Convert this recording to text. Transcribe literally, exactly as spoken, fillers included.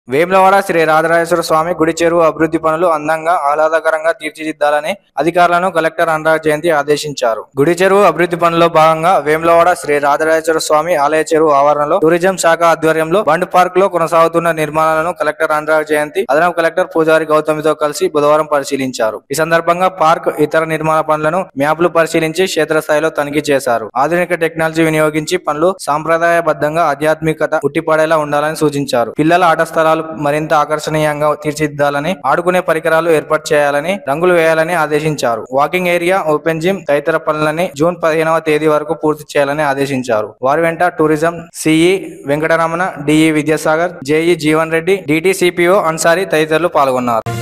వేములవాడ శ్రీ రాజరాజేశ్వర స్వామి గుడి చెరువు అభివృద్ధి పనులు అందంగా ఆహ్లాదకరంగా తీర్చిదిద్దాలని అధికారులను కలెక్టర్ అనురాగ్ జయంతి ఆదేశించారు. గుడి చెరువు అభివృద్ధి పనుల్లో భాగంగా వేములవాడ శ్రీ రాజరాజేశ్వర స్వామి ఆలయ చెరువు ఆవరణలో టూరిజం శాఖ ఆధ్వర్యంలో బండ్ పార్క్ లో కొనసాగుతున్న నిర్మాణాలను కలెక్టర్ అనురాగ్ జయంతి అదనపు కలెక్టర్ పూజారి గౌతమితో కలిసి బుధవారం పరిశీలించారు. ఈ సందర్భంగా పార్క్ ఇతర నిర్మాణ పనులను మ్యాప్లు పరిశీలించి క్షేత్రస్థాయిలో తనిఖీ చేశారు. ఆధునిక టెక్నాలజీ వినియోగించి పనులు సాంప్రదాయబద్ధంగా ఆధ్యాత్మికత ఉట్టిపడేలా ఉండాలని సూచించారు. పిల్లల ఆట స్థలాలు మరింత ఆకర్షణీయంగా తీర్చిదిద్దాలని, ఆడుకునే పరికరాలు ఏర్పాటు చేయాలని, రంగులు వేయాలని ఆదేశించారు. వాకింగ్ ఏరియా, ఓపెన్ జిమ్ తదితర పనులని జూన్ పదిహేనవ తేదీ వరకు పూర్తి చేయాలని ఆదేశించారు. వారి వెంట tourism CE Venkataramana, DE Vidyasagar, JE Jeevan Reddy, DT CPO Ansari తదితరులు పాల్గొన్నారు.